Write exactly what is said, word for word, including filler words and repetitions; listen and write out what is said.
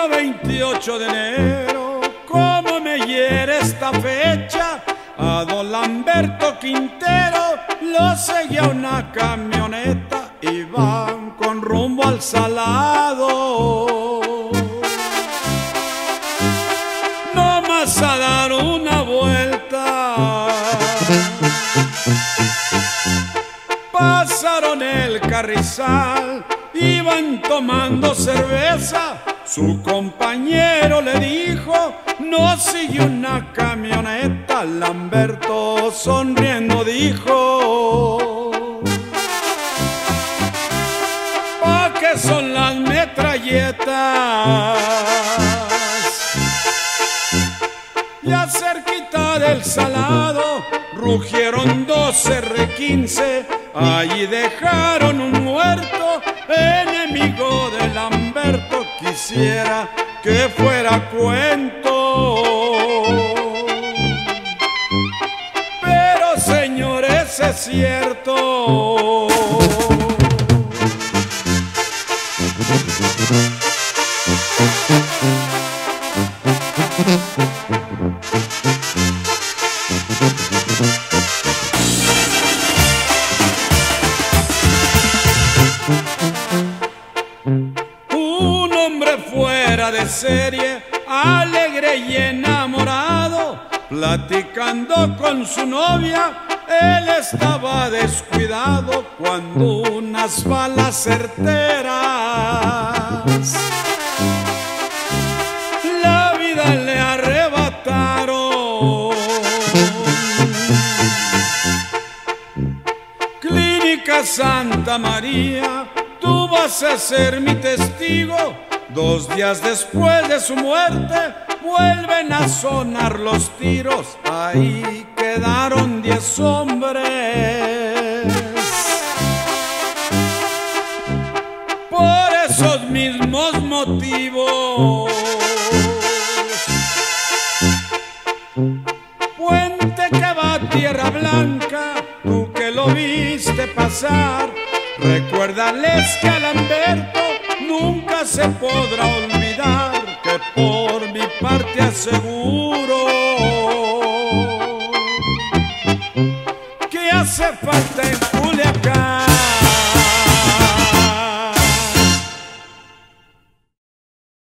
día veintiocho de enero, cómo me hiere esta fecha. A don Lamberto Quintero lo seguía una camioneta, iban con rumbo al Salado. No más a dar una vuelta, pasaron el Carrizal, iban tomando cerveza. Su compañero le dijo: no sigue una camioneta. Lamberto sonriendo dijo: ¿pa' qué son las metralletas? Ya cerquita del Salado rugieron dos erre quince, allí dejaron un muerto, enemigo de Lamberto. Quisiera que fuera cuento, pero señores, es cierto. Un hombre fuera de serie, alegre y enamorado, platicando con su novia, él estaba descuidado cuando unas balas certeras la vida le arrebataron. Clínica Santa María, tú vas a ser mi testigo. Dos días después de su muerte vuelven a sonar los tiros. Ahí quedaron diez hombres. Por esos mismos motivos, puente que va a Tierra Blanca, tú que lo viste pasar, recuérdales que a Lamberto nunca se podrá olvidar, que por mi parte aseguro que hace falta